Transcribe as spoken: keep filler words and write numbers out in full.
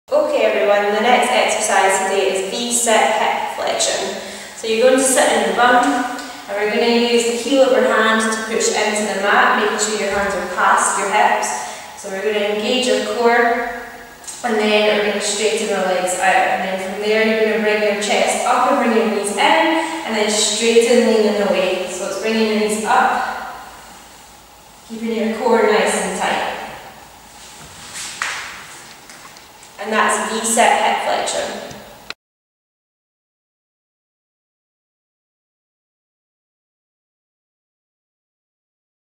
Okay everyone, the next exercise today is V-set hip flexion. So you're going to sit in the bum and we're going to use the heel of our hand to push into the mat, making sure your hands are past your hips. So we're going to engage our core and then we're going to straighten our legs out. And then from there you're going to bring your chest up and bring your knees in and then straighten, leaning away. So it's bringing your knees up, keeping your core nice and tight. And that's V-set hip flexion.